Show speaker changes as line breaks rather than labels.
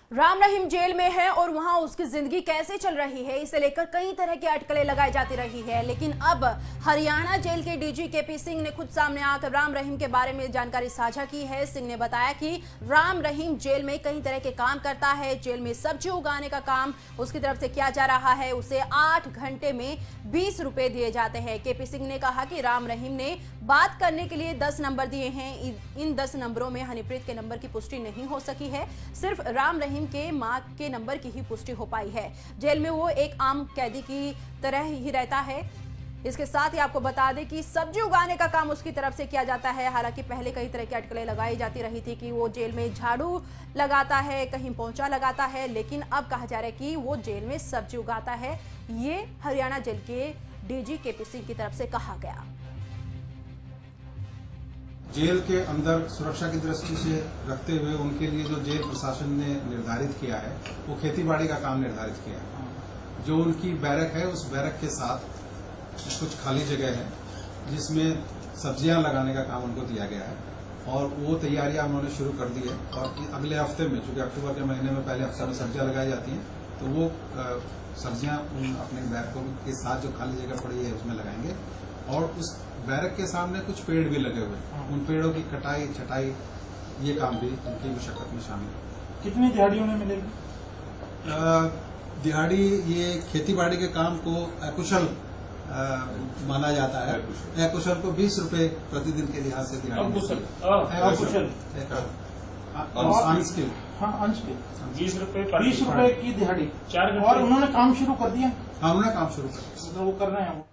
Ram Rahim jail में है और वहां उसकी जिंदगी कैसे चल रही है, इसे लेकर कई तरह की अटकलें लगाई जाती रही है। लेकिन अब हरियाणा जेल के डीजी केपी सिंह ने खुद सामने आकर राम रहीम के बारे में जानकारी साझा की है। सिंह ने बताया कि राम रहीम जेल में कई तरह के काम करता है। जेल में सब्जी उगाने का काम उसकी तरफ से किया जा रहा है। उसे 8 घंटे में 20 रुपए दिए जाते हैं। केपी सिंह ने कहा कि राम रहीम ने बात करने के लिए 10 नंबर दिए हैं। इन 10 नंबरों में हनीप्रीत के नंबर की पुष्टि नहीं हो सकी है। सिर्फ राम रहीम के मां के नंबर की ही पुष्टि हो पाई है। जेल में वो एक आम कैदी की तरह ही रहता है। इसके साथ ही आपको बता दें कि सब्जी उगाने का काम उसकी तरफ से किया जाता है। हालांकि पहले कई तरह की अटकलें लगाई जाती रही थी कि वो जेल में झाड़ू लगाता है, कहीं पोंछा लगाता है, लेकिन अब कहा जा रहा है कि वो जेल में सब्जी उगाता है। ये हरियाणा जेल के डीजी केपी सिंह की तरफ से कहा गया।
जेल के अंदर सुरक्षा की दृष्टि से रखते हुए उनके लिए जो जेल प्रशासन ने निर्धारित किया है वो खेतीबाड़ी का काम निर्धारित किया है। जो उनकी बैरक है उस बैरक के साथ कुछ खाली जगह है जिसमें सब्जियां लगाने का काम उनको दिया गया है और वो तैयारियां उन्होंने शुरू कर दी है। और अगले हफ्ते में, चूंकि अक्टूबर के महीने में पहले हफ्ते में सब्जियां लगाई जाती हैं, तो वो सब्जियां अपने बैरकों के साथ जो खाली जगह पड़ी है उसमें लगाएंगे। और उस बैरक के सामने कुछ पेड़ भी लगे हुए हैं, उन पेड़ों की कटाई छटाई ये काम भी उनकी मशक्कत में शामिल है।
कितनी दिहाड़ी उन्हें मिलेगी?
दिहाड़ी ये खेतीबाड़ी के काम को अकुशल माना जाता है। अकुशल को 20 रुपए प्रतिदिन के लिहाज से दिहाड़ी
अकुशल
अनस्किल,
हाँ अनस्किल
20 रुपए
की दिहाड़ी।
4
और उन्होंने काम शुरू कर दिया?
हाँ, उन्होंने काम शुरू कर दिया।
वो कर रहे हैं वो